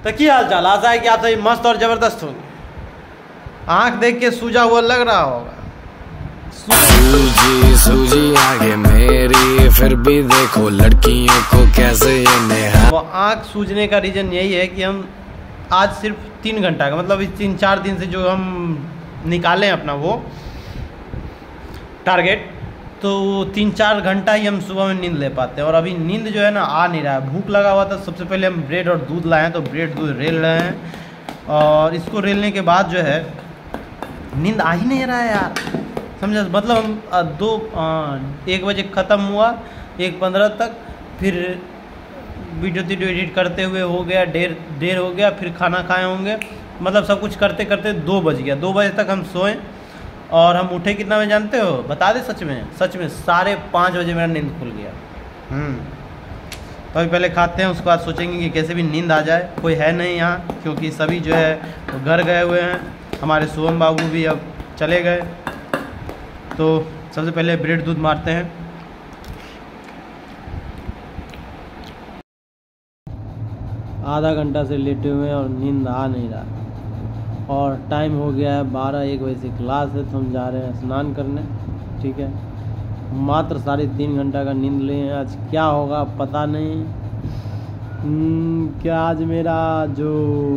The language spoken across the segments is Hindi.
तो क्या हाल चाल, आशा है कि आप सभी मस्त और ज़बरदस्त होंगे। आँख देख के सूजा हुआ लग रहा होगा। सूजी सूजी आगे मेरी, फिर भी देखो लड़कियों को कैसे ये नेहा। वो आँख सूजने का रीज़न यही है कि हम आज सिर्फ 3 घंटा का, मतलब इस 3-4 दिन से जो हम निकाले हैं अपना वो टारगेट, तो 3-4 घंटा ही हम सुबह में नींद ले पाते हैं। और अभी नींद जो है ना आ नहीं रहा है। भूख लगा हुआ था, सबसे पहले हम ब्रेड और दूध लाए हैं, तो ब्रेड दूध रेल रहे हैं। और इसको रेलने के बाद जो है नींद आ ही नहीं रहा है यार, समझा। मतलब हम 1 बजे ख़त्म हुआ, 1:15 तक, फिर वीडियो एडिट करते हुए हो गया देर हो गया, फिर खाना खाए होंगे, मतलब सब कुछ करते करते 2 बज गया। 2 बजे तक हम सोए और हम उठे कितना बजे जानते हो, बता दे सच में 5:30 बजे मेरा नींद खुल गया। तो अभी पहले खाते हैं, उसके बाद सोचेंगे कि कैसे भी नींद आ जाए। कोई है नहीं यहाँ, क्योंकि सभी जो है वो घर गए हुए हैं। हमारे शुभम बाबू भी अब चले गए। तो सबसे पहले ब्रेड दूध मारते हैं। आधा घंटा से लेटे हुए हैं और नींद आ नहीं रहा। और टाइम हो गया है 12-1 बजे से क्लास है, तो हम जा रहे हैं स्नान करने। ठीक है, मात्र 3.5 घंटा का नींद लिए हैं। आज क्या होगा पता नहीं। क्या आज मेरा जो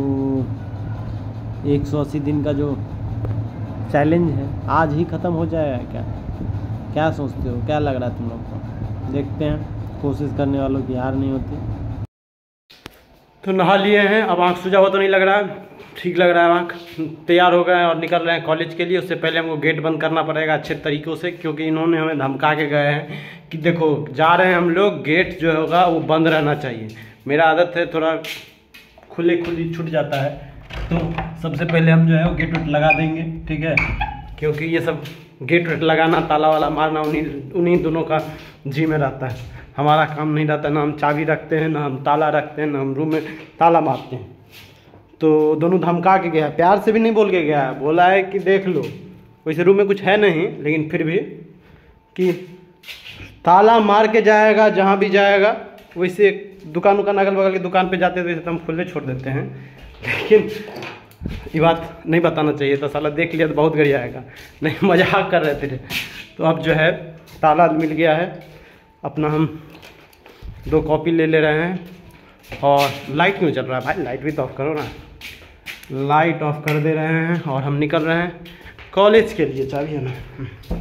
180 दिन का जो चैलेंज है आज ही ख़त्म हो जाएगा क्या सोचते हो, क्या लग रहा है तुम लोग को? देखते हैं, कोशिश करने वालों की हार नहीं होती। तो नहा लिए हैं, अब आँख सूजा हुआ तो नहीं लग रहा है, ठीक लग रहा है आँख। तैयार हो गए हैं और निकल रहे हैं कॉलेज के लिए। उससे पहले हमको गेट बंद करना पड़ेगा अच्छे तरीक़ों से, क्योंकि इन्होंने हमें धमका के गए हैं कि देखो जा रहे हैं हम लोग, गेट जो होगा वो बंद रहना चाहिए। मेरा आदत है थोड़ा खुली छूट जाता है, तो सबसे पहले हम जो है वो गेट वेट लगा देंगे। ठीक है, क्योंकि ये सब गेट वेट लगाना, ताला वाला मारना उन्हीं दोनों का जी में रहता है। हमारा काम नहीं रहता, ना हम चाबी रखते हैं, ना हम ताला रखते हैं, ना हम रूम में ताला मारते हैं। तो दोनों धमका के गया, प्यार से भी नहीं बोल के गया है, बोला है कि देख लो, वैसे रूम में कुछ है नहीं, लेकिन फिर भी कि ताला मार के जाएगा जहाँ भी जाएगा। वैसे दुकान अगल बगल की दुकान पे जाते तो हम खुले छोड़ देते हैं, लेकिन ये बात नहीं बताना चाहिए था, साला देख लिया तो बहुत गरिया आएगा। नहीं, मजाक कर रहे थे। तो अब जो है ताला मिल गया है अपना, हम 2 कॉपी ले रहे हैं। और लाइट क्यों चल रहा है भाई, लाइट भी तो ऑफ करो ना। लाइट ऑफ कर दे रहे हैं और हम निकल रहे हैं कॉलेज के लिए। चाबी है ना।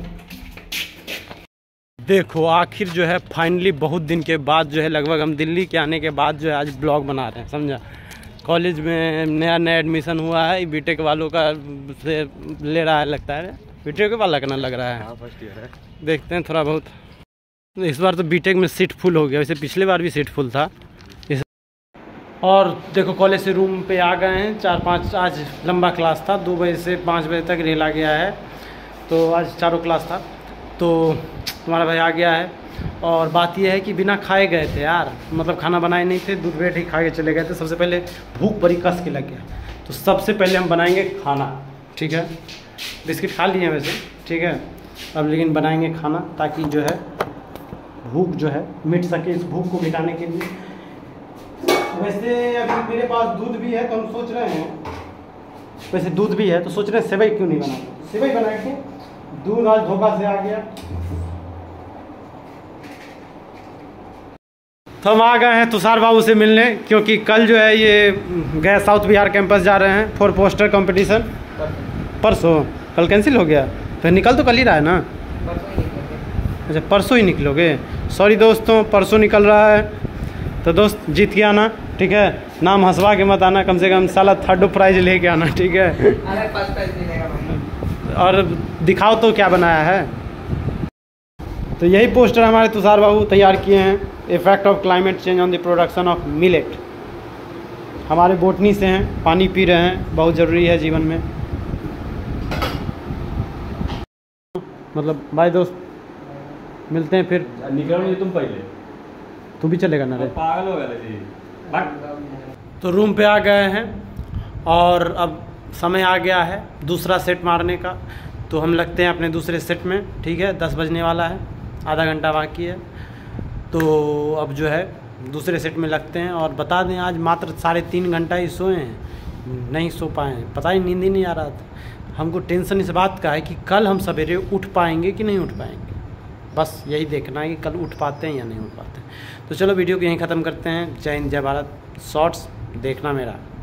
देखो आखिर जो है फाइनली बहुत दिन के बाद जो है, लगभग हम दिल्ली के आने के बाद जो है आज ब्लॉग बना रहे हैं, समझा। कॉलेज में नया एडमिशन हुआ है, बीटेक वालों का से ले रहा है, लगता है बीटेक वाला का ना लग रहा है। फर्स्ट ईयर है, देखते हैं थोड़ा बहुत। इस बार तो बीटेक में सीट फुल हो गया, वैसे पिछले बार भी सीट फुल था। और देखो कॉलेज से रूम पे आ गए हैं। 4-5 आज लंबा क्लास था, 2 बजे से 5 बजे तक रेला गया है, तो आज 4 क्लास था। तो तुम्हारा भाई आ गया है। और बात यह है कि बिना खाए गए थे यार, मतलब खाना बनाए नहीं थे, दूध ब्रेड ही खा के चले गए थे। सबसे पहले भूख बड़ी कस के लग गया, तो सबसे पहले हम बनाएंगे खाना। ठीक है, बिस्किट खा लिए वैसे, ठीक है, अब लेकिन बनाएंगे खाना ताकि जो है भूख जो है मिट सके। इस भूख को मिटाने के लिए वैसे अभी मेरे पास दूध भी है, तो हम सोच रहे हैं, वैसे दूध भी है तो सोच रहे हैं सेवई क्यों नहीं बनाते, सेवई बना के। दूध आज धोखा से आ गया। तो हम आ गए हैं तुषार बाबू से मिलने, क्योंकि कल जो है ये गए साउथ बिहार कैंपस जा रहे हैं फॉर पोस्टर कंपटीशन। परसों, कल कैंसिल हो गया, फिर निकल तो कल ही रहा है ना। अच्छा, परसों ही निकलोगे। सॉरी दोस्तों, परसों निकल रहा है, तो दोस्त जीत के आना। ठीक है, नाम हंसवा के मत आना, कम से कम साला 3rd प्राइज लेके आना। ठीक है, अरे 1st प्राइज मिलेगा। और दिखाओ तो क्या बनाया है। तो यही पोस्टर हमारे तुषार बाबू तैयार किए हैं, effect of climate change on the production of millet. हमारे बोटनी से हैं, पानी पी रहे हैं, बहुत ज़रूरी है जीवन में। मतलब भाई दोस्त, मिलते हैं फिर। निकलो तुम पहले, तू भी चलेगा ना रे, पागल हो गए। तो रूम पे आ गए हैं और अब समय आ गया है दूसरा सेट मारने का। तो हम लगते हैं अपने दूसरे सेट में। ठीक है, 10 बजने वाला है, आधा घंटा बाकी है। तो अब जो है दूसरे सेट में लगते हैं। और बता दें आज मात्र 3.5 घंटा ही सोए हैं, नहीं सो पाए हैं, पता ही नींद ही नहीं आ रहा था। हमको टेंशन इस बात का है कि कल हम सवेरे उठ पाएंगे कि नहीं उठ पाएंगे, बस यही देखना है कि कल उठ पाते हैं या नहीं उठ पाते हैं। तो चलो वीडियो को यहीं ख़त्म करते हैं। जय हिंद, जय भारत। शॉर्ट्स देखना मेरा।